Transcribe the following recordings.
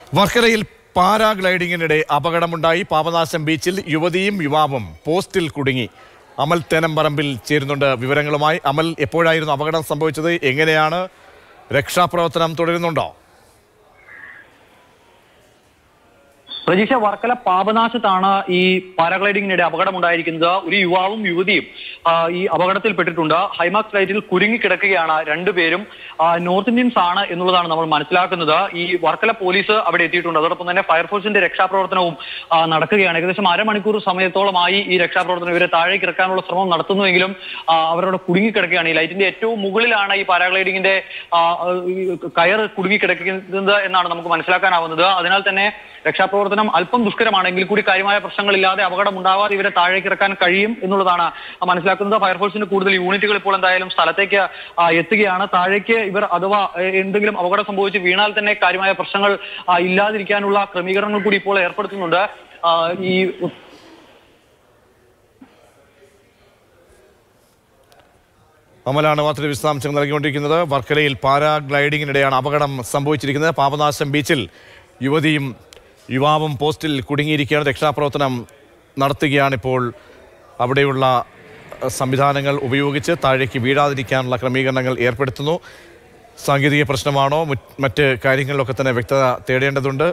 വർക്കലയിൽ പാരാഗ്ലൈഡിങ്ങിനിടെ അപകടമുണ്ടായി. പാപനാശം ബീച്ചിൽ യുവതിയും യുവാവും പോസ്റ്റിൽ കുടുങ്ങി. അമൽ തേനമ്പറമ്പിൽ ചേരുന്നുണ്ട് വിവരങ്ങളുമായി. അമൽ, എപ്പോഴായിരുന്നു അപകടം സംഭവിച്ചത്? എങ്ങനെയാണ്? രക്ഷാപ്രവർത്തനം തുടരുന്നുണ്ടോ? പ്രതീക്ഷ, വർക്കല പാപനാശത്താണ് ഈ പാരാഗ്ലൈഡിങ്ങിനിടെ അപകടമുണ്ടായിരിക്കുന്നത്. ഒരു യുവാവും യുവതിയും ഈ അപകടത്തിൽപ്പെട്ടിട്ടുണ്ട്. ഹൈമാക്സ് ഫ്ലൈറ്റിൽ കുരുങ്ങിക്കിടക്കുകയാണ് രണ്ടുപേരും. നോർത്ത് ഇന്ത്യൻസ് ആണ് എന്നുള്ളതാണ് നമ്മൾ മനസ്സിലാക്കുന്നത്. ഈ വർക്കല പോലീസ് അവിടെ എത്തിയിട്ടുണ്ട്. അതോടൊപ്പം തന്നെ ഫയർഫോഴ്സിന്റെ രക്ഷാപ്രവർത്തനവും നടക്കുകയാണ്. ഏകദേശം അരമണിക്കൂർ സമയത്തോളമായി ഈ രക്ഷാപ്രവർത്തനം ഇവരെ താഴേക്ക് ഇറക്കാനുള്ള ശ്രമം നടത്തുന്നുവെങ്കിലും അവരവിടെ കുടുങ്ങിക്കിടക്കുകയാണ്. ഈ ലൈറ്റിന്റെ ഏറ്റവും മുകളിലാണ് ഈ പാരാഗ്ലൈഡിങ്ങിന്റെ കയർ കുടുങ്ങിക്കിടക്കുന്നത് എന്നാണ് നമുക്ക് മനസ്സിലാക്കാനാവുന്നത്. അതിനാൽ തന്നെ രക്ഷാപ്രവർത്തനം അല്പം ദുഷ്കരമാണെങ്കിൽ കൂടി കാര്യമായ പ്രശ്നങ്ങളില്ലാതെ അപകടം ഉണ്ടാവാതെ ഇവരെ താഴേക്ക് ഇറക്കാൻ കഴിയും എന്നുള്ളതാണ് മനസ്സിലാക്കുന്നത്. ഫയർഫോഴ്സിന്റെ കൂടുതൽ യൂണിറ്റുകൾ ഇപ്പോൾ എന്തായാലും സ്ഥലത്തേക്ക് എത്തുകയാണ്. താഴേക്ക് ഇവർ അഥവാ എന്തെങ്കിലും അപകടം സംഭവിച്ച് വീണാൽ തന്നെ കാര്യമായ പ്രശ്നങ്ങൾ ഇല്ലാതിരിക്കാനുള്ള ക്രമീകരണങ്ങൾ കൂടി ഇപ്പോൾ ഏർപ്പെടുത്തുന്നുണ്ട്. ഈ അമലാണ് വാർത്തയുടെ വിശദാംശങ്ങൾ നൽകിക്കൊണ്ടിരിക്കുന്നത്. വർക്കലയിൽ പാരാഗ്ലൈഡിങ്ങിനിടെയാണ് അപകടം സംഭവിച്ചിരിക്കുന്നത്. പാപനാശം ബീച്ചിൽ യുവതിയും യുവാവും പോസ്റ്റിൽ കുടുങ്ങിയിരിക്കുകയാണ്. രക്ഷാപ്രവർത്തനം നടത്തുകയാണിപ്പോൾ. അവിടെയുള്ള സംവിധാനങ്ങൾ ഉപയോഗിച്ച് താഴേക്ക് വീഴാതിരിക്കാനുള്ള ക്രമീകരണങ്ങൾ ഏർപ്പെടുത്തുന്നു. സാങ്കേതിക പ്രശ്നമാണോ മറ്റ് കാര്യങ്ങളിലൊക്കെ തന്നെ വ്യക്തത തേടേണ്ടതുണ്ട്.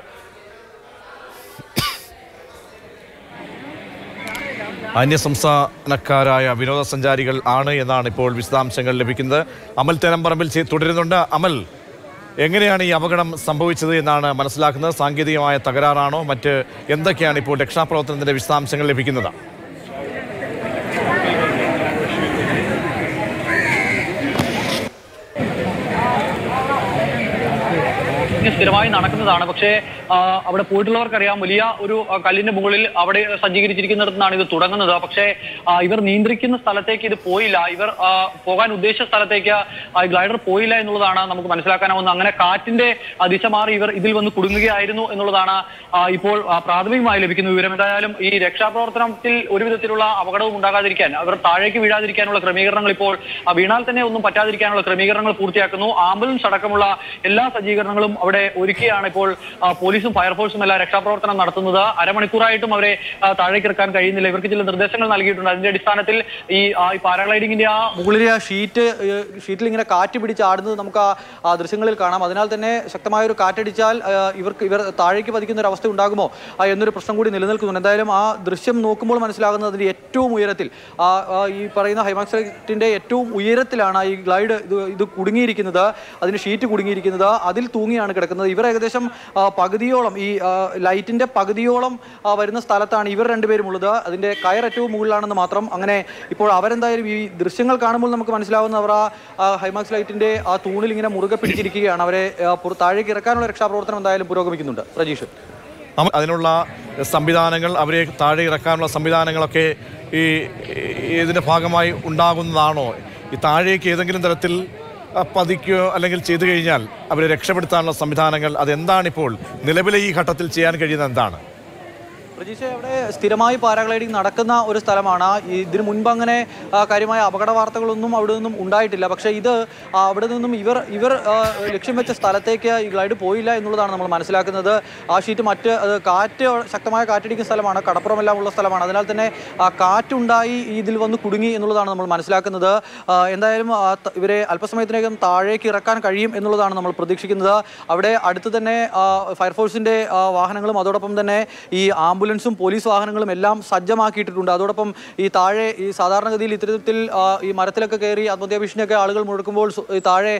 അന്യസംസ്ഥാനക്കാരായ വിനോദസഞ്ചാരികൾ ആണ് എന്നാണ് ഇപ്പോൾ വിശദാംശങ്ങൾ ലഭിക്കുന്നത്. അമൽ തേനമ്പറമ്പിൽ തുടരുന്നുണ്ട്. അമൽ, എങ്ങനെയാണ് ഈ അപകടം സംഭവിച്ചത് എന്നാണ് മനസ്സിലാക്കുന്നത്? സാങ്കേതികമായ തകരാറാണോ? മറ്റ് എന്തൊക്കെയാണ് ഇപ്പോൾ രക്ഷാപ്രവർത്തനത്തിന്റെ വിശദാംശങ്ങൾ ലഭിക്കുന്നത്? സ്ഥിരമായി നടക്കുന്നതാണ്. പക്ഷേ അവിടെ പോയിട്ടുള്ളവർക്കറിയാം, വലിയ ഒരു കല്ലിന്റെ മുകളിൽ അവിടെ സജ്ജീകരിച്ചിരിക്കുന്നിടത്താണ് ഇത് തുടങ്ങുന്നത്. പക്ഷേ ഇവർ നിയന്ത്രിക്കുന്ന സ്ഥലത്തേക്ക് ഇത് പോയില്ല. ഇവർ പോകാൻ ഉദ്ദേശിച്ച സ്ഥലത്തേക്ക് ഗ്ലൈഡർ പോയില്ല എന്നുള്ളതാണ് നമുക്ക് മനസ്സിലാക്കാനാവുന്നത്. അങ്ങനെ കാറ്റിന്റെ ദിശ മാറി ഇവർ ഇതിൽ വന്ന് കുടുങ്ങുകയായിരുന്നു എന്നുള്ളതാണ് ഇപ്പോൾ പ്രാഥമികമായി ലഭിക്കുന്ന വിവരം. എന്തായാലും ഈ രക്ഷാപ്രവർത്തനത്തിൽ ഒരു വിധത്തിലുള്ള അപകടവും ഉണ്ടാകാതിരിക്കാൻ, അവർ താഴേക്ക് വീഴാതിരിക്കാനുള്ള ക്രമീകരണങ്ങൾ ഇപ്പോൾ വീണാൽ തന്നെ ഒന്നും പറ്റാതിരിക്കാനുള്ള ക്രമീകരണങ്ങൾ പൂർത്തിയാക്കുന്നു. ആംബുലൻസ് അടക്കമുള്ള എല്ലാ സജ്ജീകരണങ്ങളും അവിടെ ഒരുക്കിയാണ് ഇപ്പോൾ പോലീസും ഫയർഫോഴ്സും എല്ലാം രക്ഷാപ്രവർത്തനം നടത്തുന്നത്. അരമണിക്കൂറായിട്ടും അവരെ താഴേക്ക് ഇറക്കാൻ കഴിയുന്നില്ല. ഇവർക്ക് ചില നിർദ്ദേശങ്ങൾ നൽകിയിട്ടുണ്ട്. അതിന്റെ അടിസ്ഥാനത്തിൽ ഈ പാരാഗ്ലൈഡിങ്ങിന്റെ മുകളിലെ ഷീറ്റിൽ ഇങ്ങനെ കാറ്റ് പിടിച്ചാടുന്നത് നമുക്ക് ആ ദൃശ്യങ്ങളിൽ കാണാം. അതിനാൽ തന്നെ ശക്തമായ ഒരു കാറ്റടിച്ചാൽ ഇവർ താഴേക്ക് പതിക്കുന്ന ഒരു അവസ്ഥ ഉണ്ടാകുമോ എന്നൊരു പ്രശ്നം കൂടി നിലനിൽക്കുന്നുണ്ട്. എന്തായാലും ആ ദൃശ്യം നോക്കുമ്പോൾ മനസ്സിലാകുന്നത് അതിന്റെ ഏറ്റവും ഉയരത്തിൽ ഈ പറയുന്ന ഹൈമാക്സ് ഫ്ലൈറ്റിന്റെ ഏറ്റവും ഉയരത്തിലാണ് ഈ ഗ്ലൈഡ് ഇത് കുടുങ്ങിയിരിക്കുന്നത്. അതിന്റെ ഷീറ്റ് കുടുങ്ങിയിരിക്കുന്നത്. അതിൽ തൂങ്ങിയാണ് കിടക്കുന്നത്. ഇവർ ഏകദേശം പകുതിയോളം ഈ ലൈറ്റിന്റെ പകുതിയോളം വരുന്ന സ്ഥലത്താണ് ഇവർ രണ്ടുപേരും ഉള്ളത്. അതിന്റെ കയർ ഏറ്റവും മുകളിലാണെന്ന് മാത്രം. അങ്ങനെ ഇപ്പോൾ അവരെന്തായാലും ഈ ദൃശ്യങ്ങൾ കാണുമ്പോൾ നമുക്ക് മനസ്സിലാവുന്ന അവർ ആ ഹൈമാക്സ് ലൈറ്റിന്റെ ആ തൂണിൽ ഇങ്ങനെ മുറുകെ പിടിച്ചിരിക്കുകയാണ്. അവരെ താഴേക്ക് ഇറക്കാനുള്ള രക്ഷാപ്രവർത്തനം എന്തായാലും പുരോഗമിക്കുന്നുണ്ട്. പ്രജീഷ്, അതിനുള്ള സംവിധാനങ്ങൾ, അവരെ താഴെ ഇറക്കാനുള്ള സംവിധാനങ്ങളൊക്കെ ഈ ഇതിന്റെ ഭാഗമായി ഉണ്ടാകുന്നതാണോ? ഈ താഴേക്ക് ഏതെങ്കിലും തരത്തിൽ പതിക്കുകയോ അല്ലെങ്കിൽ ചെയ്തു കഴിഞ്ഞാൽ അവരെ രക്ഷപ്പെടുത്താനുള്ള സംവിധാനങ്ങൾ അതെന്താണിപ്പോൾ നിലവിലെ ഈ ഘട്ടത്തിൽ ചെയ്യാൻ കഴിയുന്നത്? എന്താണ്? പ്രജീഷ, അവിടെ സ്ഥിരമായി പാരാഗ്ലൈഡിംഗ് നടക്കുന്ന ഒരു സ്ഥലമാണ്. ഇതിനു മുൻപ് അങ്ങനെ കാര്യമായ അപകട വാർത്തകളൊന്നും അവിടെ നിന്നും ഉണ്ടായിട്ടില്ല. പക്ഷേ ഇത് അവിടെ നിന്നും ഇവർ ലക്ഷ്യം വെച്ച സ്ഥലത്തേക്ക് ഈ ഗ്ലൈഡ് പോയില്ല എന്നുള്ളതാണ് നമ്മൾ മനസ്സിലാക്കുന്നത്. ആ ഷീറ്റ് കാറ്റ് ശക്തമായ കാറ്റടിക്കുന്ന സ്ഥലമാണ്, കടപ്പുറമെല്ലാം ഉള്ള സ്ഥലമാണ്. അതിനാൽ തന്നെ കാറ്റുണ്ടായി ഇതിൽ വന്ന് കുടുങ്ങി എന്നുള്ളതാണ് നമ്മൾ മനസ്സിലാക്കുന്നത്. എന്തായാലും ഇവരെ അല്പസമയത്തിനകം താഴേക്ക് ഇറക്കാൻ കഴിയും എന്നുള്ളതാണ് നമ്മൾ പ്രതീക്ഷിക്കുന്നത്. അവിടെ അടുത്ത് തന്നെ ഫയർഫോഴ്സിൻ്റെ വാഹനങ്ങളും അതോടൊപ്പം തന്നെ ഈ ആംബുലൻസും പോലീസ് വാഹനങ്ങളും എല്ലാം സജ്ജമാക്കിയിട്ടുണ്ട്. അതോടൊപ്പം ഈ താഴെ ഈ സാധാരണഗതിയിൽ ഇത്തരത്തിൽ ഈ മരത്തിലൊക്കെ കയറി ആത്മഹത്യാഭീഷണിയൊക്കെ ആളുകൾ മുഴക്കുമ്പോൾ താഴെ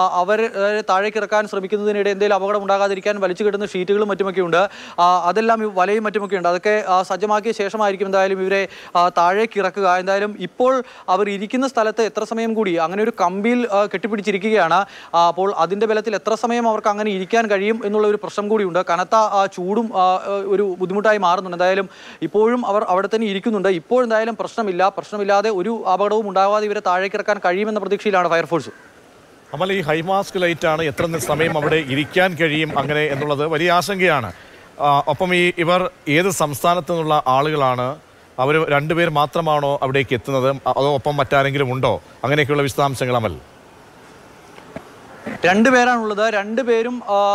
താഴേക്ക് ഇറക്കാൻ ശ്രമിക്കുന്നതിനിടെ എന്തെങ്കിലും അപകടം ഉണ്ടാകാതിരിക്കാൻ വലിച്ചു കിട്ടുന്ന ഷീറ്റുകളും മറ്റുമൊക്കെ ഉണ്ട്. അതെല്ലാം വലയും മറ്റുമൊക്കെ ഉണ്ട്. അതൊക്കെ സജ്ജമാക്കിയ ശേഷമായിരിക്കും എന്തായാലും ഇവരെ താഴേക്ക് ഇറക്കുക. എന്തായാലും ഇപ്പോൾ അവർ ഇരിക്കുന്ന സ്ഥലത്ത് എത്ര സമയം കൂടി അങ്ങനെ ഒരു കമ്പിയിൽ കെട്ടിപ്പിടിച്ചിരിക്കുകയാണ്. അപ്പോൾ അതിൻ്റെ ബലത്തിൽ എത്ര സമയം അവർക്ക് അങ്ങനെ ഇരിക്കാൻ കഴിയും എന്നുള്ള ഒരു പ്രശ്നം കൂടിയുണ്ട്. കനത്ത ചൂടും ഒരു ബുദ്ധിമുട്ടായി മാറുന്നുണ്ട്. എന്തായാലും ഇപ്പോഴും അവർ അവിടെ തന്നെ ഇരിക്കുന്നുണ്ട്. ഇപ്പോൾ എന്തായാലും പ്രശ്നമില്ലാതെ ഒരു അപകടവും ഉണ്ടാകാതെ ഇവരെ താഴേക്ക് ഇറക്കാൻ കഴിയുമെന്ന പ്രതീക്ഷയിലാണ് ഫയർഫോഴ്സ്. നമ്മൾ ഈ ഹൈമാസ്ക് ലൈറ്റാണ്, എത്ര സമയം അവിടെ ഇരിക്കാൻ കഴിയും അങ്ങനെ എന്നുള്ളത് വലിയ ആശങ്കയാണ്. ഒപ്പം ഇവർ ഏത് സംസ്ഥാനത്തു നിന്നുള്ള ആളുകളാണ്? അവർ രണ്ടുപേർ മാത്രമാണോ അവിടേക്ക് എത്തുന്നത്? അതോ ഒപ്പം മറ്റാരെങ്കിലും ഉണ്ടോ? അങ്ങനെയൊക്കെയുള്ള വിശദാംശങ്ങൾ അമൽ. രണ്ടുപേരാണുള്ളത്. രണ്ടുപേരും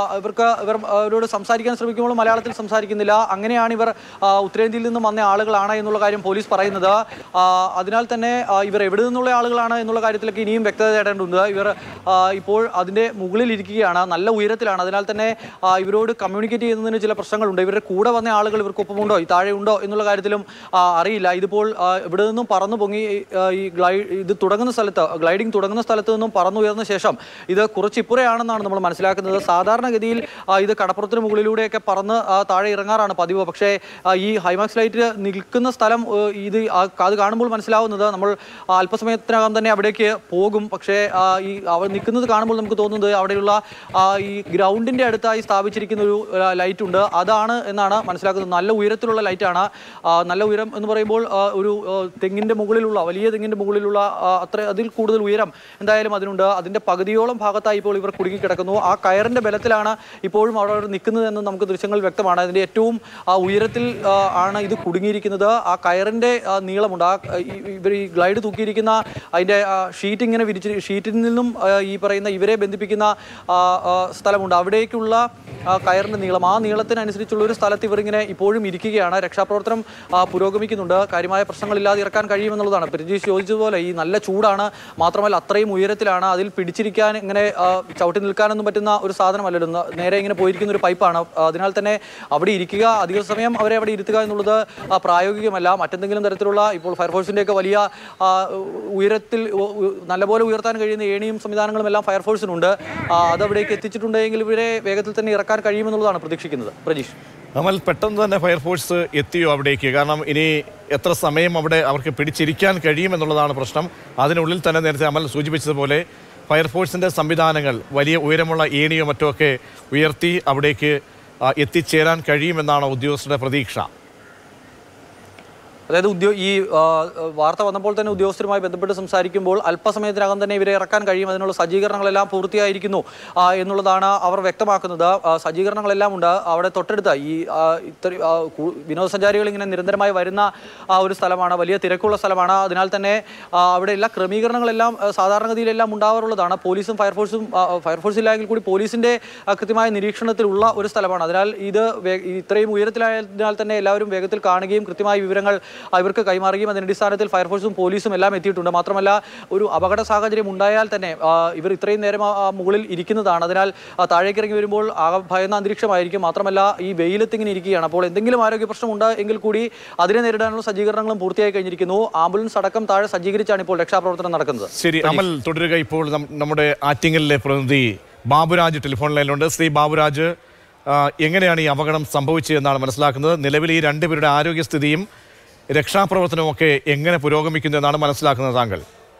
ഇവരോട് സംസാരിക്കാൻ ശ്രമിക്കുമ്പോൾ മലയാളത്തിൽ സംസാരിക്കുന്നില്ല. അങ്ങനെയാണ് ഇവർ ഉത്തരേന്ത്യയിൽ നിന്നും വന്ന ആളുകളാണ് എന്നുള്ള കാര്യം പോലീസ് പറയുന്നത്. അതിനാൽ തന്നെ ഇവർ എവിടെ നിന്നുള്ള ആളുകളാണ് എന്നുള്ള കാര്യത്തിലേക്ക് ഇനിയും വ്യക്തത തേടേണ്ടതുണ്ട്. ഇവർ ഇപ്പോൾ അതിൻ്റെ മുകളിൽ ഇരിക്കുകയാണ്, നല്ല ഉയരത്തിലാണ്. അതിനാൽ തന്നെ ഇവരോട് കമ്മ്യൂണിക്കേറ്റ് ചെയ്യുന്നതിന് ചില പ്രശ്നങ്ങളുണ്ട്. ഇവരുടെ കൂടെ വന്ന ആളുകൾ ഇവർക്കൊപ്പമുണ്ടോ, ഈ താഴെ ഉണ്ടോ എന്നുള്ള കാര്യത്തിലും അറിയില്ല. ഇതിപ്പോൾ ഇവിടെ നിന്നും പറന്നു പൊങ്ങി ഈ ഇത് തുടങ്ങുന്ന സ്ഥലത്ത്, ഗ്ലൈഡിംഗ് തുടങ്ങുന്ന സ്ഥലത്ത് നിന്നും പറന്നുയർന്ന ശേഷം ഇത് കുറച്ച് ഇപ്പുറയാണെന്നാണ് നമ്മൾ മനസ്സിലാക്കുന്നത്. സാധാരണഗതിയിൽ ഇത് കടപ്പുറത്തിന് മുകളിലൂടെയൊക്കെ പറന്ന് താഴെ ഇറങ്ങാറാണ് പതിവ്. പക്ഷേ ഈ ഹൈമാക്സ് ലൈറ്റ് നിൽക്കുന്ന സ്ഥലം ഇത് അത് കാണുമ്പോൾ മനസ്സിലാവുന്നത് നമ്മൾ അല്പസമയത്തിനകം തന്നെ അവിടേക്ക് പോകും. പക്ഷേ ഈ അവർ നിൽക്കുന്നത് കാണുമ്പോൾ നമുക്ക് തോന്നുന്നത് അവിടെയുള്ള ഈ ഗ്രൗണ്ടിൻ്റെ അടുത്തായി സ്ഥാപിച്ചിരിക്കുന്ന ഒരു ലൈറ്റ് ഉണ്ട്, അതാണ് എന്നാണ് മനസ്സിലാക്കുന്നത്. നല്ല ഉയരത്തിലുള്ള ലൈറ്റാണ്. നല്ല ഉയരം എന്ന് പറയുമ്പോൾ ഒരു തെങ്ങിൻ്റെ മുകളിലുള്ള, വലിയ തെങ്ങിൻ്റെ മുകളിലുള്ള അതിൽ കൂടുതൽ ഉയരം എന്തായാലും അതിനുണ്ട്. അതിൻ്റെ പകുതിയോളം ഭാഗത്തായി ഇപ്പോൾ ഇവർ കുടുങ്ങിക്കിടക്കുന്നു. ആ കയറിൻ്റെ ബലത്തിലാണ് ഇപ്പോഴും അവിടെ നിൽക്കുന്നതെന്ന് നമുക്ക് ദൃശ്യങ്ങൾ വ്യക്തമാണ്. അതിൻ്റെ ഏറ്റവും ഉയരത്തിൽ ആണ് ഇത് കുടുങ്ങിയിരിക്കുന്നത്. ആ കയറിൻ്റെ നീളമുണ്ട്. ഇവർ ഈ ഗ്ലൈഡ് തൂക്കിയിരിക്കുന്ന അതിൻ്റെ ഷീറ്റ് ഇങ്ങനെ ഷീറ്റിൽ നിന്നും ഈ പറയുന്ന ഇവരെ ബന്ധിപ്പിക്കുന്ന സ്ഥലമുണ്ട്. അവിടേക്കുള്ള കയറിൻ്റെ നീളം, ആ നീളത്തിനനുസരിച്ചുള്ള ഒരു സ്ഥലത്ത് ഇവരിങ്ങനെ ഇപ്പോഴും ഇരിക്കുകയാണ്. രക്ഷാപ്രവർത്തനം പുരോഗമിക്കുന്നുണ്ട്. കാര്യമായ പ്രശ്നങ്ങളില്ലാതെ ഇറക്കാൻ കഴിയുമെന്നുള്ളതാണ്. പ്രജീഷ് ചോദിച്ചതുപോലെ ഈ നല്ല ചൂടാണ്, മാത്രമല്ല അത്രയും ഉയരത്തിലാണ്. അതിൽ പിടിച്ചിരിക്കാൻ ഇങ്ങനെ ചവിട്ടി നിൽക്കാനൊന്നും പറ്റുന്ന ഒരു സാധനമല്ലല്ലോ. നേരെ ഇങ്ങനെ പോയിരിക്കുന്ന ഒരു പൈപ്പാണ്. അതിനാൽ തന്നെ അവിടെ ഇരിക്കുക, അധിക സമയം അവരെ അവിടെ ഇരുത്തുക എന്നുള്ളത് പ്രായോഗികമല്ല. മറ്റെന്തെങ്കിലും തരത്തിലുള്ള ഇപ്പോൾ ഫയർഫോഴ്സിൻ്റെയൊക്കെ വലിയ ഉയരത്തിൽ നല്ലപോലെ ഉയർത്താൻ കഴിയുന്ന ഏണിയും സംവിധാനങ്ങളും എല്ലാം ഫയർഫോഴ്സിനുണ്ട്. അതവിടേക്ക് എത്തിച്ചിട്ടുണ്ടെങ്കിൽ ഇവരെ വേഗത്തിൽ തന്നെ ഇറക്കാൻ കഴിയുമെന്നുള്ളതാണ് പ്രതീക്ഷിക്കുന്നത്. പ്രജീഷ്, നമ്മൾ പെട്ടെന്ന് തന്നെ ഫയർഫോഴ്സ് എത്തിയോ അവിടേക്ക്? കാരണം ഇനി എത്ര സമയം അവിടെ അവർക്ക് പിടിച്ചിരിക്കാൻ കഴിയുമെന്നുള്ളതാണ് പ്രശ്നം. അതിനുള്ളിൽ തന്നെ നേരത്തെ അമൽ സൂചിപ്പിച്ചതുപോലെ ഫയർഫോഴ്സിൻ്റെ സംവിധാനങ്ങൾ വലിയ ഉയരമുള്ള ഏണിയോ മറ്റോ ഒക്കെ ഉയർത്തി അവിടേക്ക് എത്തിച്ചേരാൻ കഴിയുമെന്നാണ് ഉദ്യോഗസ്ഥരുടെ പ്രതീക്ഷ. അതായത് ഈ വാർത്ത വന്നപ്പോൾ തന്നെ ഉദ്യോഗസ്ഥരുമായി ബന്ധപ്പെട്ട് സംസാരിക്കുമ്പോൾ അല്പസമയത്തിനകം തന്നെ ഇവരെ ഇറക്കാൻ കഴിയും, അതിനുള്ള സജ്ജീകരണങ്ങളെല്ലാം പൂർത്തിയായിരിക്കുന്നു എന്നുള്ളതാണ് അവർ വ്യക്തമാക്കുന്നത്. സജ്ജീകരണങ്ങളെല്ലാം ഉണ്ട്. അവിടെ തൊട്ടടുത്ത ഈ വിനോദസഞ്ചാരികൾ ഇങ്ങനെ നിരന്തരമായി വരുന്ന ഒരു സ്ഥലമാണ്, വലിയ തിരക്കുള്ള സ്ഥലമാണ്. അതിനാൽ തന്നെ അവിടെ എല്ലാ ക്രമീകരണങ്ങളെല്ലാം സാധാരണഗതിയിലെല്ലാം ഉണ്ടാവാറുള്ളതാണ്. പോലീസും ഫയർഫോഴ്സ് ഇല്ലെങ്കിൽ കൂടി പോലീസിൻ്റെ കൃത്യമായ നിരീക്ഷണത്തിലുള്ള ഒരു സ്ഥലമാണ്. അതിനാൽ ഇത് ഇത്രയും ഉയരത്തിലായതിനാൽ തന്നെ എല്ലാവരും വേഗത്തിൽ കാണുകയും കൃത്യമായ വിവരങ്ങൾ ഇവർക്ക് കൈമാറുകയും അതിൻ്റെ അടിസ്ഥാനത്തിൽ ഫയർഫോഴ്സും പോലീസും എല്ലാം എത്തിയിട്ടുണ്ട്. മാത്രമല്ല ഒരു അപകട സാഹചര്യം ഉണ്ടായാൽ തന്നെ ഇവർ ഇത്രയും നേരം മുകളിൽ ഇരിക്കുന്നതാണ്. അതിനാൽ താഴേക്ക് ഇറങ്ങി വരുമ്പോൾ ഭയന്ന അന്തരീക്ഷമായിരിക്കും. മാത്രമല്ല ഈ വെയിലത്തിങ്ങനെ ഇരിക്കുകയാണ്. അപ്പോൾ എന്തെങ്കിലും ആരോഗ്യ പ്രശ്നമുണ്ട് എങ്കിൽ കൂടി അതിനെ നേരിടാനുള്ള സജ്ജീകരണങ്ങളും പൂർത്തിയായി കഴിഞ്ഞിരിക്കുന്നു. ആംബുലൻസ് അടക്കം താഴെ സജ്ജീകരിച്ചാണ് ഇപ്പോൾ രക്ഷാപ്രവർത്തനം നടക്കുന്നത്. ശരി അമൽ, തുടരുക. ഇപ്പോൾ നമ്മുടെ ആറ്റിങ്ങലിലെ പ്രതിനിധി ബാബുരാജ് ടെലിഫോൺ ലൈനിലുണ്ട്. ശ്രീ ബാബുരാജ്, എങ്ങനെയാണ് ഈ അപകടം സംഭവിച്ചതെന്നാണ് മനസ്സിലാക്കുന്നത്? നിലവിൽ ഈ രണ്ടുപേരുടെ ആരോഗ്യസ്ഥിതിയും രക്ഷാപ്രവർത്തനമൊക്കെ എങ്ങനെ പുരോഗമിക്കുന്നു എന്നാണ് മനസ്സിലാക്കുന്നത് താങ്കൾ?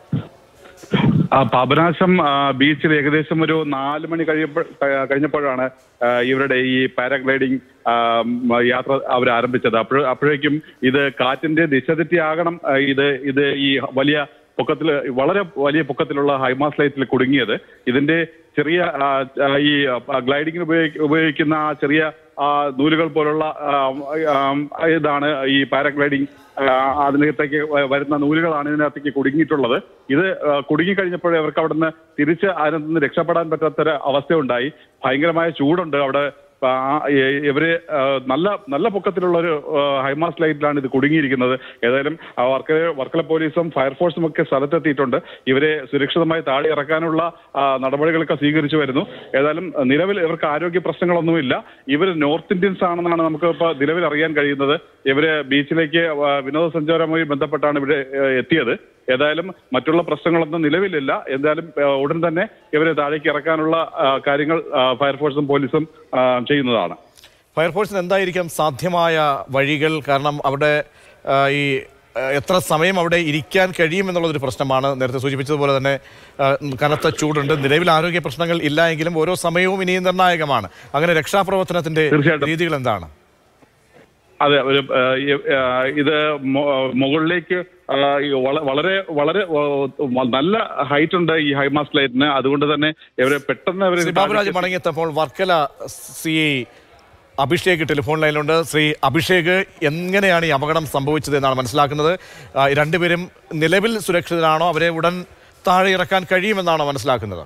പാപനാശം ബീച്ചിൽ ഏകദേശം ഒരു 4 മണി കഴിഞ്ഞപ്പോഴാണ് ഇവരുടെ ഈ പാരാഗ്ലൈഡിംഗ് യാത്ര അവർ ആരംഭിച്ചത്. അപ്പോഴേക്കും ഇത് കാറ്റിന്റെ ദിശ തെറ്റിയാകണം ഇത് ഈ വലിയ പൊക്കത്തിൽ, വളരെ വലിയ പൊക്കത്തിലുള്ള ഹൈമാസ് ലൈറ്റിൽ കുടുങ്ങിയത്. ഇതിന്റെ ചെറിയ ഈ ഗ്ലൈഡിങ്ങിന് ഉപയോഗിക്കുന്ന ചെറിയ നൂലുകൾ പോലുള്ള ഇതാണ് ഈ പാരാഗ്ലൈഡിങ്. അതിനകത്തേക്ക് വരുന്ന നൂലുകളാണ് ഇതിനകത്തേക്ക് കുടുങ്ങിയിട്ടുള്ളത്. ഇത് കുടുങ്ങിക്കഴിഞ്ഞപ്പോഴേ അവർക്ക് അവിടെ നിന്ന് തിരിച്ച് അതിനകത്ത് നിന്ന് രക്ഷപ്പെടാൻ പറ്റാത്തൊരു അവസ്ഥയുണ്ടായി. ഭയങ്കരമായ ചൂടുണ്ട് അവിടെ. ഇവര് നല്ല പൊക്കത്തിലുള്ള ഒരു ഹൈമാസ് ലൈറ്റിലാണ് ഇത് കുടുങ്ങിയിരിക്കുന്നത്. ഏതായാലും വർക്കല പോലീസും ഫയർഫോഴ്സും ഒക്കെ സ്ഥലത്തെത്തിയിട്ടുണ്ട്. ഇവരെ സുരക്ഷിതമായി താഴെ ഇറക്കാനുള്ള നടപടികളൊക്കെ സ്വീകരിച്ചു വരുന്നു. ഏതായാലും നിലവിൽ ഇവർക്ക് ആരോഗ്യ പ്രശ്നങ്ങളൊന്നുമില്ല. ഇവർ നോർത്ത് ഇന്ത്യൻസ് ആണെന്നാണ് നമുക്ക് ഇപ്പോൾ നിലവിൽ അറിയാൻ കഴിയുന്നത്. ഇവര് ബീച്ചിലേക്ക് വിനോദസഞ്ചാരവുമായി ബന്ധപ്പെട്ടാണ് ഇവിടെ എത്തിയത്. ഏതായാലും മറ്റുള്ള പ്രശ്നങ്ങളൊന്നും നിലവിലില്ല. എന്തായാലും ഉടൻ തന്നെ ഇവരെ താഴേക്ക് ഇറക്കാനുള്ള കാര്യങ്ങൾ ഫയർഫോഴ്സും പോലീസും ചെയ്യുന്നതാണ്. ഫയർഫോഴ്സിന് എന്തായിരിക്കാം സാധ്യമായ വഴികൾ? കാരണം അവിടെ ഈ എത്ര സമയം അവിടെ ഇരിക്കാൻ കഴിയുമെന്നുള്ളതൊരു പ്രശ്നമാണ്. നേരത്തെ സൂചിപ്പിച്ചതുപോലെ തന്നെ കനത്ത ചൂടുണ്ട്. നിലവിൽ ആരോഗ്യ പ്രശ്നങ്ങൾ ഇല്ല എങ്കിലും ഓരോ സമയവും ഇനിയും നിർണായകമാണ്. അങ്ങനെ രക്ഷാപ്രവർത്തനത്തിന്റെ രീതികൾ എന്താണ്? അതെ, ഇത് മുകളിലേക്ക് വളരെ വളരെ നല്ല ഹൈറ്റ് ഉണ്ട് ഈ ഹൈമാസ് ലൈറ്റിന്. അതുകൊണ്ട് തന്നെ ഇവരെ പെട്ടെന്ന് ബാബുരാജ് മടങ്ങിയെത്തപ്പോൾ വർക്കല CI അഭിഷേക് ടെലിഫോൺ ലൈനിലുണ്ട്. ശ്രീ അഭിഷേക്, എങ്ങനെയാണ് ഈ അപകടം സംഭവിച്ചത് എന്നാണ് മനസ്സിലാക്കുന്നത്? രണ്ടുപേരും നിലവിൽ സുരക്ഷിതരാണോ? അവരെ ഉടൻ താഴെ ഇറക്കാൻ കഴിയുമെന്നാണോ മനസ്സിലാക്കുന്നത്?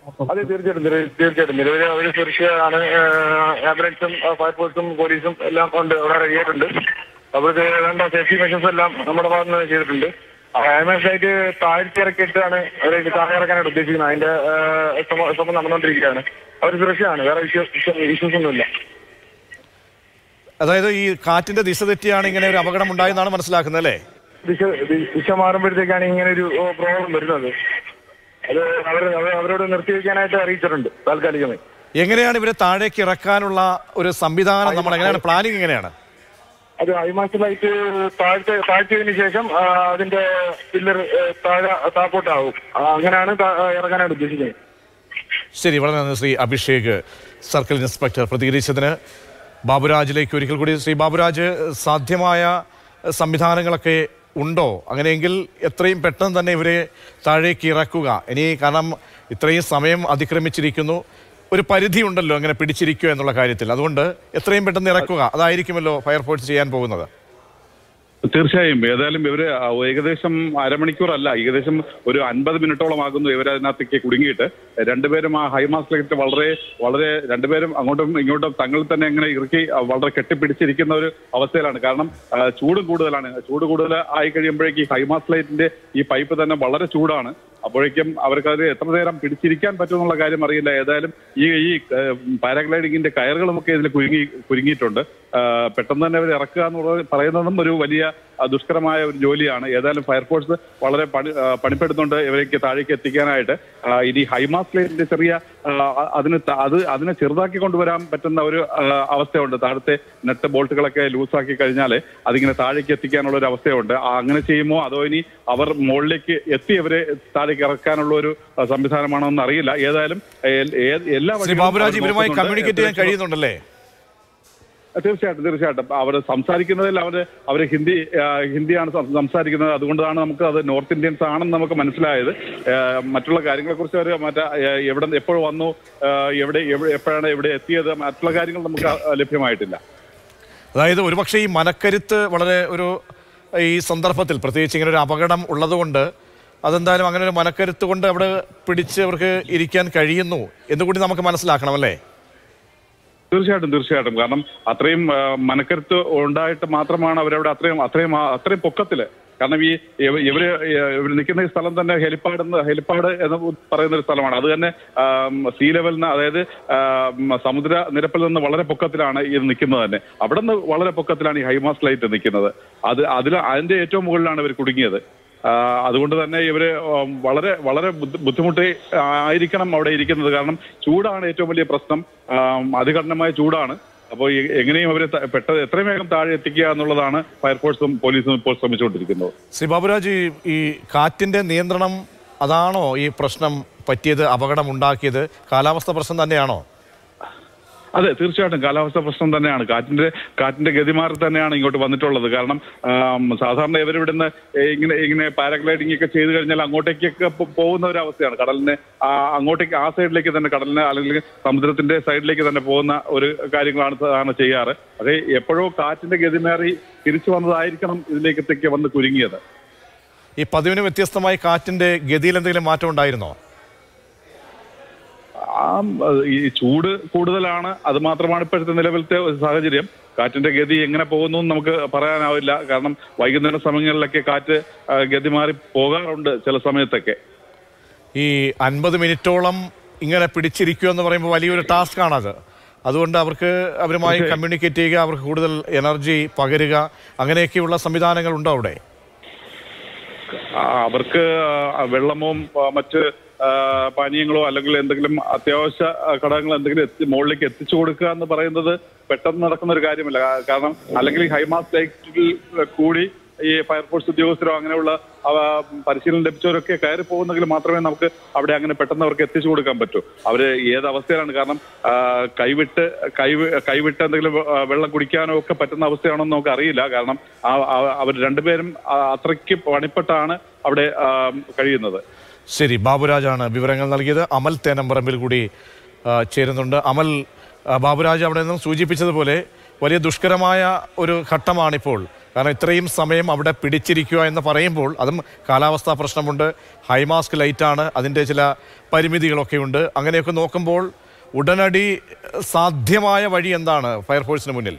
അതെ, തീർച്ചയായിട്ടും നിലവിൽ അവർ സുരക്ഷയാണ്. ആംബുലൻസും ഫയർഫോഴ്സും പോലീസും എല്ലാം ഉണ്ട്, അവിടെ റെഡിയായിട്ടുണ്ട്. അവർക്ക് വേണ്ട സേഫ്റ്റി മെഷേഴ്സ് എല്ലാം നമ്മുടെ ഭാഗത്ത് നിന്ന് ചെയ്തിട്ടുണ്ട്. ആംബുലൻസായിട്ട് താഴ്ത്തി ഇറക്കിയിട്ടാണ് അവർ താഴെ ഇറക്കാനായിട്ട് ഉദ്ദേശിക്കുന്നത്. അതിന്റെ ശ്രമം നടന്നുകൊണ്ടിരിക്കുകയാണ്. അവർ സുരക്ഷയാണ്, വേറെ ഇഷ്യൂസ് ഒന്നുമില്ല. അതായത് ഈ കാറ്റിന്റെ ദിശ തെറ്റിയാണ് ഇങ്ങനെ ഒരു അപകടം ഉണ്ടായെന്നാണ് മനസ്സിലാക്കുന്നത് അല്ലേ? ദിശ മാറുമ്പോഴത്തേക്കാണ് ഇങ്ങനെ ഒരു പ്രോബ്ലം വരുന്നത്. അത് അവരോട് നിർത്തിവെക്കാനായിട്ട് അറിയിച്ചിട്ടുണ്ട് താൽക്കാലികമായി. എങ്ങനെയാണ് ഇവരെ താഴേക്ക് ഇറക്കാനുള്ള ഒരു സംവിധാനം, നമ്മൾ എങ്ങനെയാണ് പ്ലാനിങ് എങ്ങനെയാണ്? അത് ഹൈമാസ്റ്റിലായിട്ട് താഴ്ത്തിയതിനു ശേഷം അതിന്റെ പില്ലർ താപ്പോട്ടാവും. അങ്ങനെയാണ് ഇറങ്ങാനായിട്ട് ഉദ്ദേശിക്കുന്നത്. ശരി, വളരെ നന്ദി ശ്രീ അഭിഷേക്, സർക്കിൾ ഇൻസ്പെക്ടർ പ്രതികരിച്ചതിന്. ബാബുരാജിലേക്ക് ഒരിക്കൽ കൂടി. ശ്രീ ബാബുരാജ്, സാധ്യമായ സംവിധാനങ്ങളൊക്കെ ഉണ്ടോ? അങ്ങനെയെങ്കിൽ എത്രയും പെട്ടെന്ന് തന്നെ ഇവരെ താഴേക്ക് ഇറക്കുക. ഇനി കാരണം ഇത്രയും സമയം അതിക്രമിച്ചിരിക്കുന്നു, ഒരു പരിധി ഉണ്ടല്ലോ അങ്ങനെ പിടിച്ചിരിക്കുക എന്നുള്ള കാര്യത്തിൽ. അതുകൊണ്ട് എത്രയും പെട്ടെന്ന് ഇറക്കുക, അതായിരിക്കുമല്ലോ ഫയർഫോഴ്സ് ചെയ്യാൻ പോകുന്നത്. തീർച്ചയായും. ഏതായാലും ഇവര് ഏകദേശം അരമണിക്കൂറല്ല, ഏകദേശം ഒരു 50 മിനിറ്റോളം ആകുന്നു ഇവരതിനകത്തേക്ക് കുടുങ്ങിയിട്ട്. രണ്ടുപേരും ആ ഹൈമാസ്റ്റിലേക്ക് വളരെ രണ്ടുപേരും അങ്ങോട്ടും ഇങ്ങോട്ടും തങ്ങളിൽ തന്നെ ഇങ്ങനെ ഇറക്കി വളരെ കെട്ടിപ്പിടിച്ചിരിക്കുന്ന ഒരു അവസ്ഥയിലാണ്. കാരണം ചൂട് കൂടുതൽ ആയി കഴിയുമ്പോഴേക്ക് ഈ ഹൈമാസ്ലൈറ്റിന്റെ ഈ പൈപ്പ് തന്നെ വളരെ ചൂടാണ്. അപ്പോഴേക്കും അവർക്കത് എത്ര നേരം പിടിച്ചിരിക്കാൻ പറ്റുമെന്നുള്ള കാര്യം അറിയില്ല. ഏതായാലും ഈ പാരാഗ്ലൈഡിങ്ങിന്റെ കയറുകളുമൊക്കെ ഇതിൽ കുരുങ്ങിയിട്ടുണ്ട്. പെട്ടെന്ന് തന്നെ അവർ ഇറക്കുക എന്ന് പറയുന്നതും ഒരു വലിയ ദുഷ്കരമായ ഒരു ജോലിയാണ്. ഏതായാലും ഫയർഫോഴ്സ് വളരെ പണിപ്പെടുന്നുണ്ട് ഇവരേക്ക് താഴേക്ക് എത്തിക്കാനായിട്ട്. ഇനി ഹൈമാസ്ലൈറ്റിന്റെ ചെറിയ അതിനെ ചെറുതാക്കി കൊണ്ടുവരാൻ പറ്റുന്ന ഒരു അവസ്ഥയുണ്ട്. താഴത്തെ നെറ്റ് ബോൾട്ടുകളൊക്കെ ലൂസാക്കി കഴിഞ്ഞാൽ അതിങ്ങനെ താഴേക്ക് എത്തിക്കാനുള്ള ഒരു അവസ്ഥയുണ്ട്. അങ്ങനെ ചെയ്യുമോ അതോ ഇനി അവർ മുകളിലേക്ക് എത്തി അവരെ താഴേക്ക് ഇറക്കാനുള്ള ഒരു സംവിധാനമാണോ എന്ന് അറിയില്ല. ഏതായാലും എല്ലാ ബാബുരാജ് ഇവരുമായി കമ്മ്യൂണിക്കേറ്റ് ചെയ്യാൻ കഴിയുന്നുണ്ടല്ലേ? തീർച്ചയായിട്ടും അവർ സംസാരിക്കുന്നതിൽ അവർ ഹിന്ദിയാണ് സംസാരിക്കുന്നത്. അതുകൊണ്ടാണ് നമുക്ക് അത് നോർത്ത് ഇന്ത്യൻസ് ആണെന്ന് നമുക്ക് മനസ്സിലായത്. മറ്റുള്ള കാര്യങ്ങളെ കുറിച്ച് അവർ എവിടെ എപ്പോൾ വന്നു, എപ്പോഴാണ് ഇവിടെ എത്തിയത്, മറ്റുള്ള കാര്യങ്ങൾ നമുക്ക് ലഭ്യമായിട്ടില്ല. അതായത് ഒരുപക്ഷെ ഈ മനക്കരുത്ത് വളരെ ഈ സന്ദർഭത്തിൽ പ്രത്യേകിച്ച് ഇങ്ങനെ ഒരു അപകടം ഉള്ളതുകൊണ്ട് അതെന്തായാലും അങ്ങനെ ഒരു മനക്കരുത്ത് കൊണ്ട് അവിടെ പിടിച്ച് അവർക്ക് ഇരിക്കാൻ കഴിയുന്നു എന്നുകൂടി നമുക്ക് മനസ്സിലാക്കണം അല്ലേ? തീർച്ചയായിട്ടും. കാരണം അത്രയും മനക്കരുത്ത് ഉണ്ടായിട്ട് മാത്രമാണ് അവരവിടെ അത്രയും പൊക്കത്തില്. കാരണം ഇവര് നിൽക്കുന്ന ഈ സ്ഥലം തന്നെ ഹെലിപ്പാഡ് എന്ന് പറയുന്ന ഒരു സ്ഥലമാണ്. അത് തന്നെ സീ ലെവലിന്, അതായത് സമുദ്ര നിരപ്പിൽ നിന്ന് വളരെ പൊക്കത്തിലാണ് ഇത് നിൽക്കുന്നത് തന്നെ. അവിടെ നിന്ന് വളരെ പൊക്കത്തിലാണ് ഈ ഹൈമാസ്ലൈറ്റ് നിൽക്കുന്നത്. അതിന്റെ ഏറ്റവും മുകളിലാണ് ഇവർ കുടുങ്ങിയത്. അതുകൊണ്ട് തന്നെ ഇവര് വളരെ ബുദ്ധിമുട്ടി ആയിരിക്കണം അവിടെ ഇരിക്കുന്നത്. കാരണം ചൂടാണ് ഏറ്റവും വലിയ പ്രശ്നം, അതികഠിനമായ ചൂടാണ്. അപ്പോൾ എങ്ങനെയും അവരെ എത്രയും വേഗം താഴെ എത്തിക്കുക എന്നുള്ളതാണ് ഫയർഫോഴ്സും പോലീസും ഇപ്പോൾ ശ്രമിച്ചുകൊണ്ടിരിക്കുന്നത്. ശ്രീ ബാബുരാജ്, ഈ കാറ്റിന്റെ നിയന്ത്രണം അതാണോ ഈ പ്രശ്നം പറ്റിയത്, അപകടം ഉണ്ടാക്കിയത്? കാലാവസ്ഥ പ്രശ്നം തന്നെയാണോ? അതെ, തീർച്ചയായിട്ടും കാലാവസ്ഥ പ്രശ്നം തന്നെയാണ്. കാറ്റിന്റെ ഗതിമാറി തന്നെയാണ് ഇങ്ങോട്ട് വന്നിട്ടുള്ളത്. കാരണം സാധാരണ ഇവരിവിടുന്ന് ഇങ്ങനെ പാരാഗ്ലൈഡിംഗ് ഒക്കെ ചെയ്തു കഴിഞ്ഞാൽ അങ്ങോട്ടേക്കൊക്കെ പോകുന്ന ഒരു അവസ്ഥയാണ്. കടലിന് അങ്ങോട്ടേക്ക് ആ സൈഡിലേക്ക് തന്നെ, കടലിന് അല്ലെങ്കിൽ സമുദ്രത്തിന്റെ സൈഡിലേക്ക് തന്നെ പോകുന്ന ഒരു കാര്യങ്ങളാണ് ചെയ്യാറ്. അത് എപ്പോഴോ കാറ്റിന്റെ ഗതിമാറി തിരിച്ചു വന്നതായിരിക്കണം ഇതിലേക്കത്തേക്ക് വന്ന് കുരുങ്ങിയത്. ഈ പതിവിന് വ്യത്യസ്തമായി കാറ്റിന്റെ ഗതിയിൽ എന്തെങ്കിലും മാറ്റം ഉണ്ടായിരുന്നോ? ഈ ചൂട് കൂടുതലാണ്, അത് മാത്രമാണ് ഇപ്പോഴത്തെ നിലവിലത്തെ സാഹചര്യം. കാറ്റിന്റെ ഗതി എങ്ങനെ പോകുന്നു എന്ന് നമുക്ക് പറയാനാവില്ല. കാരണം വൈകുന്നേര സമയങ്ങളിലൊക്കെ കാറ്റ് ഗതി മാറി പോകാറുണ്ട് ചില സമയത്തൊക്കെ. ഈ 50 മിനിറ്റോളം ഇങ്ങനെ പിടിച്ചിരിക്കുക എന്ന് പറയുമ്പോൾ വലിയൊരു ടാസ്ക് ആണത്. അതുകൊണ്ട് അവരുമായി കമ്മ്യൂണിക്കേറ്റ് ചെയ്യുക, അവർക്ക് കൂടുതൽ എനർജി പകരുക, അങ്ങനെയൊക്കെയുള്ള സംവിധാനങ്ങൾ ഉണ്ടോ അവിടെ? അവർക്ക് വെള്ളമോ മറ്റ് പാനീയങ്ങളോ അല്ലെങ്കിൽ എന്തെങ്കിലും അത്യാവശ്യ ഘടകങ്ങൾ എന്തെങ്കിലും മുകളിലേക്ക് എത്തിച്ചു കൊടുക്കുക എന്ന് പറയുന്നത് പെട്ടെന്ന് നടക്കുന്ന ഒരു കാര്യമല്ല. കാരണം അല്ലെങ്കിൽ ഹൈമാസ്ലൈറ്റിൽ കൂടി ഈ ഫയർഫോഴ്സ് ഉദ്യോഗസ്ഥരോ അങ്ങനെയുള്ള പരിശീലനം ലഭിച്ചവരൊക്കെ കയറി പോകുന്നെങ്കിൽ മാത്രമേ നമുക്ക് അവിടെ അങ്ങനെ പെട്ടെന്ന് അവർക്ക് എത്തിച്ചു കൊടുക്കാൻ പറ്റൂ. അവര് ഏത് അവസ്ഥയിലാണ്, കാരണം കൈവിട്ട് എന്തെങ്കിലും വെള്ളം കുടിക്കാനോ ഒക്കെ പറ്റുന്ന അവസ്ഥയാണോ എന്ന് നമുക്ക് അറിയില്ല. കാരണം അവർ രണ്ടുപേരും അത്രയ്ക്ക് പണിപ്പെട്ടാണ് അവിടെ കഴിയുന്നത്. ശരി, ബാബുരാജാണ് വിവരങ്ങൾ നൽകിയത്. അമൽ തേനമ്പറമ്പിൽ കൂടി ചേരുന്നുണ്ട്. അമൽ, ബാബുരാജ് അവിടെ നിന്നും സൂചിപ്പിച്ചതുപോലെ വലിയ ദുഷ്കരമായ ഒരു ഘട്ടമാണിപ്പോൾ. കാരണം ഇത്രയും സമയം അവിടെ പിടിച്ചിരിക്കുക എന്ന് പറയുമ്പോൾ അതും കാലാവസ്ഥാ പ്രശ്നമുണ്ട്, ഹൈമാസ്ക് ലൈറ്റാണ്, അതിൻ്റെ ചില പരിമിതികളൊക്കെ ഉണ്ട്. അങ്ങനെയൊക്കെ നോക്കുമ്പോൾ ഉടനടി സാധ്യമായ വഴി എന്താണ് ഫയർഫോഴ്സിന് മുന്നിൽ?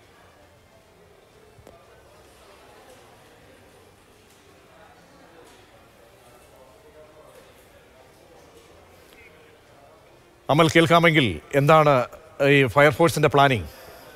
അമൽ, കേൾക്കാമെങ്കിൽ എന്താണ് ഈ ഫയർഫോഴ്സിൻ്റെ പ്ലാനിങ്?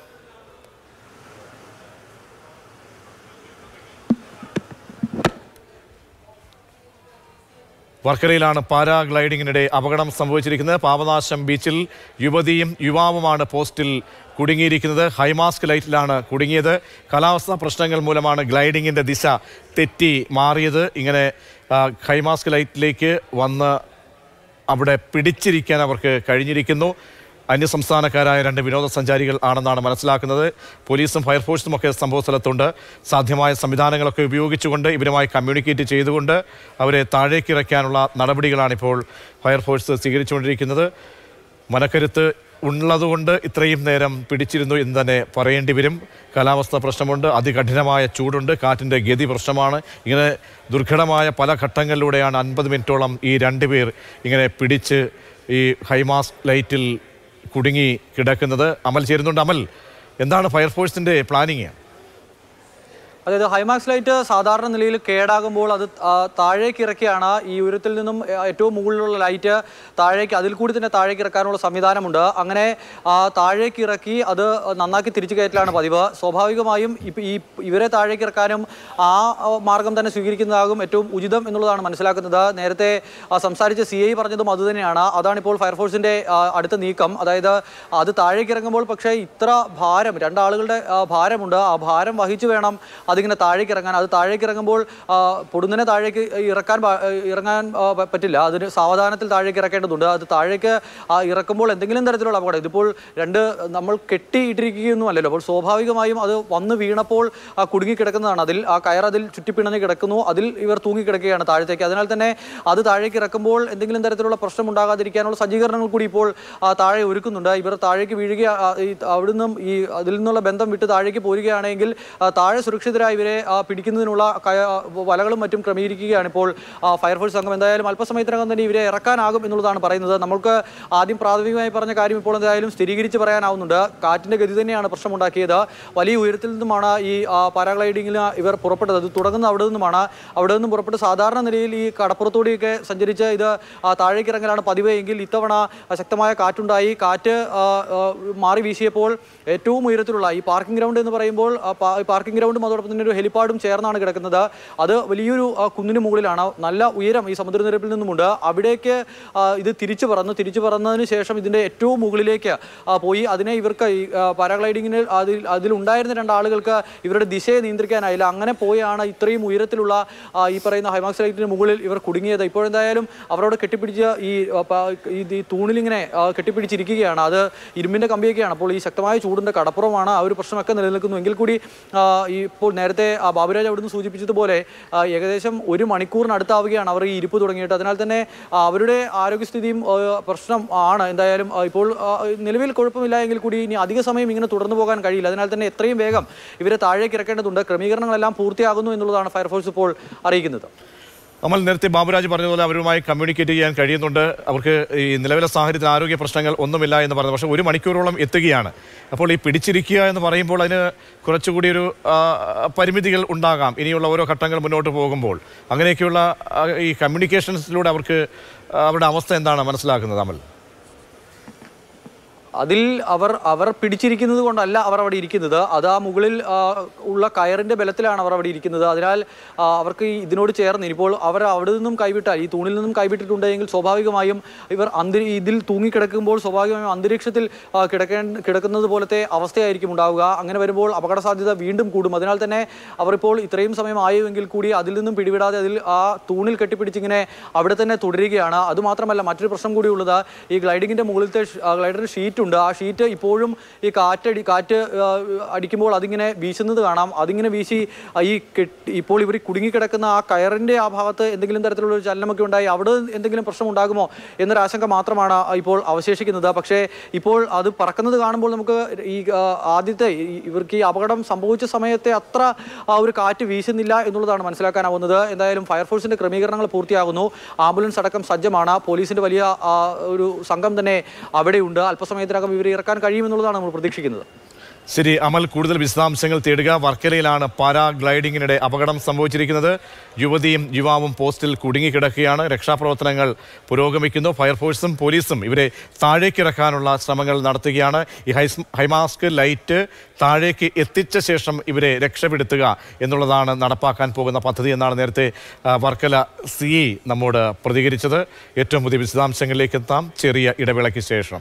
വർക്കലയിലാണ് പാരാഗ്ലൈഡിങ്ങിനിടെ അപകടം സംഭവിച്ചിരിക്കുന്നത്. പാപനാശം ബീച്ചിൽ യുവതിയും യുവാവുമാണ് പോസ്റ്റിൽ കുടുങ്ങിയിരിക്കുന്നത്. ഹൈമാസ്ക് ലൈറ്റിലാണ് കുടുങ്ങിയത്. കാലാവസ്ഥാ പ്രശ്നങ്ങൾ മൂലമാണ് ഗ്ലൈഡിങ്ങിൻ്റെ ദിശ തെറ്റി മാറിയത്. ഇങ്ങനെ ഹൈമാസ്ക് ലൈറ്റിലേക്ക് വന്ന് അവിടെ പിടിച്ചിരിക്കാൻ അവർക്ക് കഴിഞ്ഞിരിക്കുന്നു. അന്യസംസ്ഥാനക്കാരായ 2 വിനോദസഞ്ചാരികൾ ആണെന്നാണ് മനസ്സിലാക്കുന്നത്. പോലീസും ഫയർഫോഴ്സും ഒക്കെ സംഭവ സ്ഥലത്തുണ്ട്. സാധ്യമായ സംവിധാനങ്ങളൊക്കെ ഉപയോഗിച്ചുകൊണ്ട് ഇവരുമായി കമ്മ്യൂണിക്കേറ്റ് ചെയ്തുകൊണ്ട് അവരെ താഴേക്കിറക്കാനുള്ള നടപടികളാണിപ്പോൾ ഫയർഫോഴ്സ് സ്വീകരിച്ചുകൊണ്ടിരിക്കുന്നത്. മനക്കരുത്ത് ഉള്ളതുകൊണ്ട് ഇത്രയും നേരം പിടിച്ചിരുന്നു എന്ന് തന്നെ പറയേണ്ടി വരും. കാലാവസ്ഥ പ്രശ്നമുണ്ട്, അതികഠിനമായ ചൂടുണ്ട്, കാറ്റിൻ്റെ ഗതി പ്രശ്നമാണ്. ഇങ്ങനെ ദുർഘടമായ പല ഘട്ടങ്ങളിലൂടെയാണ് 50 മിനിറ്റോളം ഈ 2 പേർ ഇങ്ങനെ പിടിച്ച് ഈ ഹൈമാസ്ക് ലൈറ്റിൽ കുടുങ്ങി കിടക്കുന്നത്. അമൽ ചേരുന്നുണ്ട്. അമൽ, എന്താണ് ഫയർഫോഴ്സിൻ്റെ പ്ലാനിങ്? അതായത് ഹൈമാക്സ് ലൈറ്റ് സാധാരണ നിലയിൽ കേടാകുമ്പോൾ അത് താഴേക്ക് ഇറക്കിയാണ് ഈ ഉയരത്തിൽ നിന്നും ഏറ്റവും മുകളിലുള്ള ലൈറ്റ് താഴേക്ക്, അതിൽ കൂടി തന്നെ താഴേക്ക് ഇറക്കാനുള്ള സംവിധാനമുണ്ട്. അങ്ങനെ താഴേക്ക് ഇറക്കി അത് നന്നാക്കി തിരിച്ചു കയറ്റലാണ് പതിവ്. സ്വാഭാവികമായും ഇവരെ താഴേക്ക് ഇറക്കാനും ആ മാർഗം തന്നെ സ്വീകരിക്കുന്നതാകും ഏറ്റവും ഉചിതം എന്നുള്ളതാണ് മനസ്സിലാക്കുന്നത്. നേരത്തെ സംസാരിച്ച CI പറഞ്ഞതും അതുതന്നെയാണ്. അതാണിപ്പോൾ ഫയർഫോഴ്സിൻ്റെ അടുത്ത നീക്കം. അതായത് അത് താഴേക്ക് ഇറങ്ങുമ്പോൾ പക്ഷേ ഇത്ര ഭാരം, 2 ആളുകളുടെ ഭാരമുണ്ട്. ആ ഭാരം വഹിച്ചു വേണം അതിങ്ങനെ താഴേക്ക് ഇറങ്ങാൻ. അത് താഴേക്ക് ഇറങ്ങുമ്പോൾ പൊടുന്നനെ താഴേക്ക് ഇറങ്ങാൻ പറ്റില്ല. അതിന് സാവധാനത്തിൽ താഴേക്ക് ഇറക്കേണ്ടതുണ്ട്. അത് താഴേക്ക് ഇറക്കുമ്പോൾ എന്തെങ്കിലും തരത്തിലുള്ള അപകടം, ഇതിപ്പോൾ 2 നമ്മൾ കെട്ടിയിട്ടിരിക്കുകയൊന്നും അല്ലല്ലോ. അപ്പോൾ സ്വാഭാവികമായും അത് വന്ന് വീണപ്പോൾ കുടുങ്ങിക്കിടക്കുന്നതാണ്. ആ കയർ അതിൽ ചുറ്റിപ്പിണഞ്ഞ് കിടക്കുന്നു, അതിൽ ഇവർ തൂങ്ങിക്കിടക്കുകയാണ് താഴത്തേക്ക്. അതിനാൽ തന്നെ അത് താഴേക്ക് ഇറക്കുമ്പോൾ എന്തെങ്കിലും തരത്തിലുള്ള പ്രശ്നം ഉണ്ടാകാതിരിക്കാനുള്ള സജ്ജീകരണങ്ങൾ കൂടി ഇപ്പോൾ താഴെ ഒരുക്കുന്നുണ്ട്. ഇവർ താഴേക്ക് വീഴുക, അവിടുന്ന് അതിൽ നിന്നുള്ള ബന്ധം വിട്ട് താഴേക്ക് പോരുകയാണെങ്കിൽ താഴെ സുരക്ഷിതരായി ഇവരെ പിടിക്കുന്നതിനുള്ള വലകളും മറ്റും ക്രമീകരിക്കുകയാണ് ഇപ്പോൾ ഫയർഫോഴ്സ് സംഘം. എന്തായാലും അല്പസമയത്തിനകം തന്നെ ഇവരെ ഇറക്കാനാകും എന്നുള്ളതാണ് പറയുന്നത്. നമുക്ക് ആദ്യം പ്രാഥമികമായി പറഞ്ഞ കാര്യം ഇപ്പോൾ എന്തായാലും സ്ഥിരീകരിച്ച് പറയാനാവുന്നുണ്ട്. കാറ്റിൻ്റെ ഗതി തന്നെയാണ് പ്രശ്നമുണ്ടാക്കിയത്. വലിയ ഉയരത്തിൽ നിന്നുമാണ് ഈ പാരാഗ്ലൈഡിങ്ങിൽ ഇവർ പുറപ്പെട്ടത്. അത് തുടങ്ങുന്ന അവിടെ നിന്നുമാണ്. അവിടെ നിന്നും പുറപ്പെട്ട് സാധാരണ നിലയിൽ ഈ കടപ്പുറത്തോടെയൊക്കെ സഞ്ചരിച്ച് ഇത് താഴേക്ക് ഇറങ്ങലാണ് പതിവ് എങ്കിൽ ഇത്തവണ ശക്തമായ കാറ്റുണ്ടായി. കാറ്റ് മാറി വീശിയപ്പോൾ ഏറ്റവും ഉയരത്തിലുള്ള ഈ പാർക്കിംഗ് ഗ്രൗണ്ട് എന്ന് പറയുമ്പോൾ പാർക്കിംഗ് ഗ്രൗണ്ടും അതോടൊപ്പം തന്നെ ഒരു ഹെലിപ്പാഡും ചേർന്നാണ് കിടക്കുന്നത്. അത് വലിയൊരു കുന്നിന് മുകളിലാണ്. നല്ല ഉയരം ഈ സമുദ്രനിരപ്പിൽ നിന്നുമുണ്ട്. അവിടേക്ക് ഇത് തിരിച്ചു പറന്നതിന് ശേഷം ഇതിൻ്റെ ഏറ്റവും മുകളിലേക്ക് പോയി. അതിനെ ഇവർക്ക് ഈ പാരാഗ്ലൈഡിങ്ങിന് അതിലുണ്ടായിരുന്ന 2 ആളുകൾക്ക് ഇവരുടെ ദിശയെ നിയന്ത്രിക്കാനായില്ല. അങ്ങനെ പോയാണ് ഇത്രയും ഉയരത്തിലുള്ള ഈ പറയുന്ന ഹൈമാക്സ് ലൈറ്റിന് മുകളിൽ ഇവർ കുടുങ്ങിയത്. ഇപ്പോഴെന്തായാലും അവരോട് കെട്ടിപ്പിടിച്ച് ഈ തൂണിലിങ്ങനെ കെട്ടിപ്പിടിച്ചിരിക്കുകയാണ്. അത് ഇരുമ്പിൻ്റെ കമ്പിയൊക്കെയാണ്. അപ്പോൾ ഈ ശക്തമായ ചൂടിൻ്റെ കടപ്പുറമാണ്. ആ ഒരു പ്രശ്നമൊക്കെ നിലനിൽക്കുന്നു. എങ്കിൽ കൂടി ഇപ്പോൾ നേരത്തെ ബാബുരാജ് അവിടുന്ന് സൂചിപ്പിച്ചതുപോലെ ഏകദേശം 1 മണിക്കൂറിനടുത്താവുകയാണ് അവർ ഈ ഇരിപ്പ് തുടങ്ങിയിട്ട്. അതിനാൽ തന്നെ അവരുടെ ആരോഗ്യസ്ഥിതിയും പ്രശ്നം ആണ്. എന്തായാലും ഇപ്പോൾ നിലവിൽ കുഴപ്പമില്ല എങ്കിൽ കൂടി ഇനി അധിക സമയം ഇങ്ങനെ തുടർന്നു പോകാൻ കഴിയില്ല. അതിനാൽ തന്നെ എത്രയും വേഗം ഇവരെ താഴേക്ക് ഇറക്കേണ്ടതുണ്ട്. ക്രമീകരണങ്ങളെല്ലാം പൂർത്തിയാകുന്നു എന്നുള്ളതാണ് ഫയർഫോഴ്സ് ഇപ്പോൾ അറിയിക്കുന്നത്. അമൽ, നേരത്തെ ബാബുരാജ് പറഞ്ഞതുപോലെ അവരുമായി കമ്മ്യൂണിക്കേറ്റ് ചെയ്യാൻ കഴിയുന്നുണ്ട്. അവർക്ക് ഈ നിലവിലെ സാഹചര്യത്തിൽ ആരോഗ്യ പ്രശ്നങ്ങൾ ഒന്നുമില്ല എന്ന് പറഞ്ഞു. പക്ഷേ 1 മണിക്കൂറോളം എത്തുകയാണ്. അപ്പോൾ ഈ പിടിച്ചിരിക്കുക എന്ന് പറയുമ്പോൾ അതിന് കുറച്ചുകൂടി ഒരു പരിമിതികൾ ഉണ്ടാകാം ഇനിയുള്ള ഓരോ ഘട്ടങ്ങൾ മുന്നോട്ട് പോകുമ്പോൾ. അങ്ങനെയൊക്കെയുള്ള ഈ കമ്മ്യൂണിക്കേഷൻസിലൂടെ അവരുടെ അവസ്ഥ എന്താണ് മനസ്സിലാക്കുന്നത് അമൽ? അതിൽ അവർ പിടിച്ചിരിക്കുന്നത് കൊണ്ടല്ല അവർ അവിടെ ഇരിക്കുന്നത്. അത് ആ മുകളിൽ ഉള്ള കയറിൻ്റെ ബലത്തിലാണ് അവർ അവിടെ ഇരിക്കുന്നത്. അതിനാൽ അവർക്ക് ഇതിനോട് ചേർന്ന് ഇനിയിപ്പോൾ അവർ അവിടെ നിന്നും കൈവിട്ടാൽ, ഈ തൂണിൽ നിന്നും കൈവിട്ടിട്ടുണ്ടെങ്കിൽ സ്വാഭാവികമായും ഇവർ ഇതിൽ തൂങ്ങിക്കിടക്കുമ്പോൾ സ്വാഭാവികമായും അന്തരീക്ഷത്തിൽ കിടക്കുന്നത് പോലത്തെ അവസ്ഥയായിരിക്കും ഉണ്ടാവുക. അങ്ങനെ വരുമ്പോൾ അപകട സാധ്യത വീണ്ടും കൂടും. അതിനാൽ തന്നെ അവരിപ്പോൾ ഇത്രയും സമയം ആയെങ്കിൽ കൂടി അതിൽ നിന്നും പിടിവിടാതെ അതിൽ ആ തൂണിൽ കെട്ടിപ്പിടിച്ചിങ്ങനെ അവിടെ തന്നെ തുടരുകയാണ്. അതുമാത്രമല്ല, മറ്റൊരു പ്രശ്നം കൂടി ഉള്ളത് ഈ ഗ്ലൈഡിങ്ങിൻ്റെ മുകളിലത്തെ ഗ്ലൈഡറിൻ്റെ ഷീറ്റ് ഷീറ്റുണ്ട്. ആ ഷീറ്റ് ഇപ്പോഴും ഈ കാറ്റ് അടിക്കുമ്പോൾ അതിങ്ങനെ വീശുന്നത് കാണാം. അതിങ്ങനെ വീശി ഇപ്പോൾ ഇവർ കുടുങ്ങിക്കിടക്കുന്ന ആ കയറിൻ്റെ ആ ഭാഗത്ത് എന്തെങ്കിലും തരത്തിലുള്ള ഒരു ചലനമൊക്കെ ഉണ്ടായി അവിടെ എന്തെങ്കിലും പ്രശ്നം ഉണ്ടാകുമോ എന്നൊരാശങ്ക മാത്രമാണ് ഇപ്പോൾ അവശേഷിക്കുന്നത്. പക്ഷേ ഇപ്പോൾ അത് പറക്കുന്നത് കാണുമ്പോൾ നമുക്ക് ഈ ആദ്യത്തെ ഇവർക്ക് ഈ അപകടം സംഭവിച്ച സമയത്തെ അത്ര ഒരു കാറ്റ് വീശുന്നില്ല എന്നുള്ളതാണ് മനസ്സിലാക്കാനാവുന്നത്. എന്തായാലും ഫയർഫോഴ്സിന്റെ ക്രമീകരണങ്ങൾ പൂർത്തിയാകുന്നു. ആംബുലൻസ് അടക്കം സജ്ജമാണ്. പോലീസിന്റെ വലിയ ഒരു സംഘം തന്നെ അവിടെയുണ്ട്. അല്പസമയത്തിനകം ഇവരെ ഇറക്കാൻ കഴിയുമെന്നുള്ളതാണ് നമ്മൾ പ്രതീക്ഷിക്കുന്നത്. ശരി അമൽ, കൂടുതൽ വിശദാംശങ്ങൾ തേടുക. വർക്കലയിലാണ് പാരാഗ്ലൈഡിങ്ങിനിടെ അപകടം സംഭവിച്ചിരിക്കുന്നത്. യുവതിയും യുവാവും പോസ്റ്റിൽ കുടുങ്ങിക്കിടക്കുകയാണ്. രക്ഷാപ്രവർത്തനങ്ങൾ പുരോഗമിക്കുന്നു. ഫയർഫോഴ്സും പോലീസും ഇവരെ താഴേക്കിറക്കാനുള്ള ശ്രമങ്ങൾ നടത്തുകയാണ്. ഈ ഹൈമാസ്ക് ലൈറ്റ് താഴേക്ക് എത്തിച്ച ശേഷം ഇവരെ രക്ഷപ്പെടുത്തുക എന്നുള്ളതാണ് നടപ്പാക്കാൻ പോകുന്ന പദ്ധതി എന്നാണ് നേരത്തെ വർക്കല CI നമ്മോട് പ്രതികരിച്ചത്. ഏറ്റവും പുതിയ വിശദാംശങ്ങളിലേക്ക് എത്താം ചെറിയ ഇടവേളയ്ക്ക് ശേഷം.